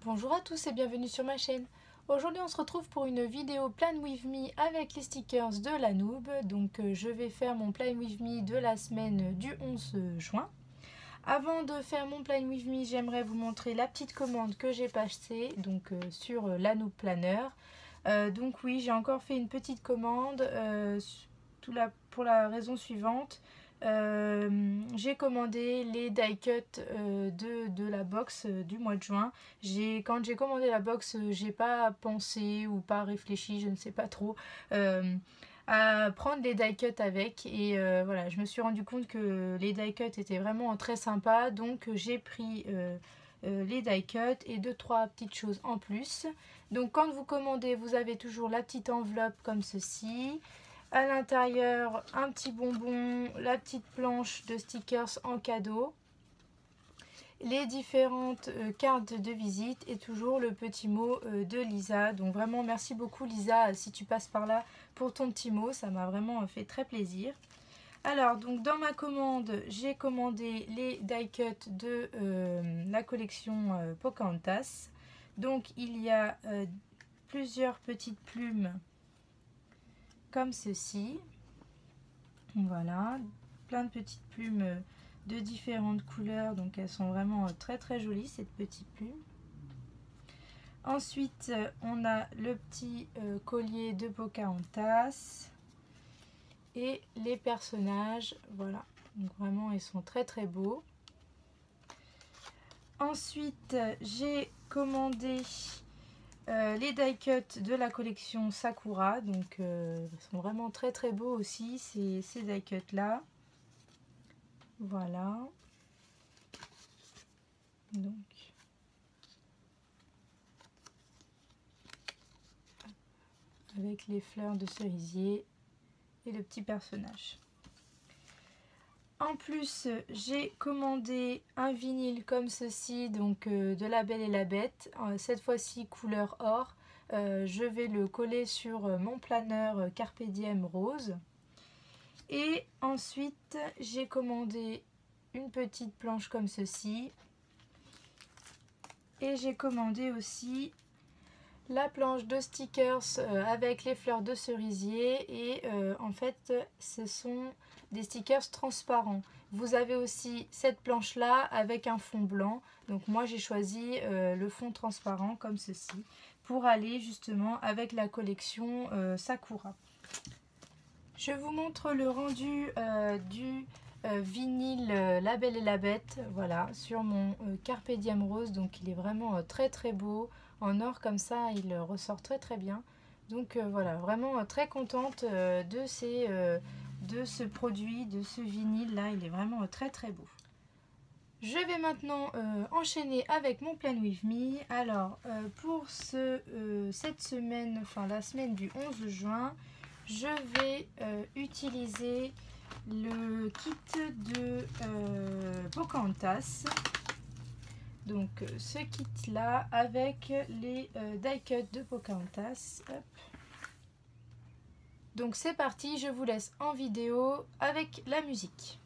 Bonjour à tous et bienvenue sur ma chaîne. Aujourd'hui on se retrouve pour une vidéo Plan With Me avec les stickers de la Noob. Donc je vais faire mon Plan With Me de la semaine du 11 juin. Avant de faire mon Plan With Me, j'aimerais vous montrer la petite commande que j'ai passée donc sur la Noob Planner. Donc oui, j'ai encore fait une petite commande pour la raison suivante. J'ai commandé les die cut de la box du mois de juin. Quand j'ai commandé la box, j'ai pas pensé ou pas réfléchi, je ne sais pas trop, à prendre les die cut avec. Et voilà, je me suis rendu compte que les die cut étaient vraiment très sympas. Donc j'ai pris les die cut et 2-3 petites choses en plus. Donc quand vous commandez, vous avez toujours la petite enveloppe comme ceci. À l'intérieur, un petit bonbon, la petite planche de stickers en cadeau, les différentes cartes de visite et toujours le petit mot de Lisa. Donc vraiment merci beaucoup Lisa si tu passes par là pour ton petit mot, ça m'a vraiment fait très plaisir. Alors donc dans ma commande, j'ai commandé les die cut de la collection Pocahontas. Donc il y a plusieurs petites plumes comme ceci, voilà, plein de petites plumes de différentes couleurs, donc elles sont vraiment très jolies ces petites plumes. Ensuite on a le petit collier de Pocahontas et les personnages, voilà, donc vraiment ils sont très beaux. Ensuite j'ai commandé les die cut de la collection Sakura, donc ils sont vraiment très beaux aussi ces die cut là. Voilà, donc avec les fleurs de cerisier et le petit personnage. En plus, j'ai commandé un vinyle comme ceci, donc de La Belle et la Bête, cette fois-ci couleur or. Je vais le coller sur mon planeur Carpe Diem rose. Et ensuite, j'ai commandé une petite planche comme ceci. Et j'ai commandé aussi la planche de stickers avec les fleurs de cerisier. Et en fait, ce sont des stickers transparents. Vous avez aussi cette planche là avec un fond blanc. Donc moi j'ai choisi le fond transparent comme ceci pour aller justement avec la collection Sakura. Je vous montre le rendu du vinyle La Belle et la Bête, voilà, sur mon Carpe Diem rose. Donc il est vraiment très beau en or comme ça, il ressort très bien. Donc voilà, vraiment très contente de ce produit, de ce vinyle là, il est vraiment très beau. Je vais maintenant enchaîner avec mon Plan With Me. Alors pour cette semaine, enfin la semaine du 11 juin, je vais utiliser le kit de Pocahontas. Donc ce kit là avec les die cut de Pocahontas. Hop. Donc c'est parti, je vous laisse en vidéo avec la musique.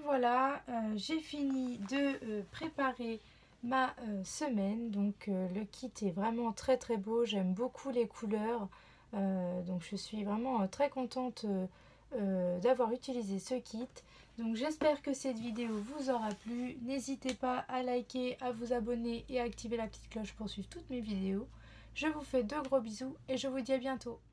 voilà, j'ai fini de préparer ma semaine. Donc le kit est vraiment très très beau, j'aime beaucoup les couleurs. Donc je suis vraiment très contente d'avoir utilisé ce kit. Donc j'espère que cette vidéo vous aura plu. N'hésitez pas à liker, à vous abonner et à activer la petite cloche pour suivre toutes mes vidéos. Je vous fais de gros bisous et je vous dis à bientôt.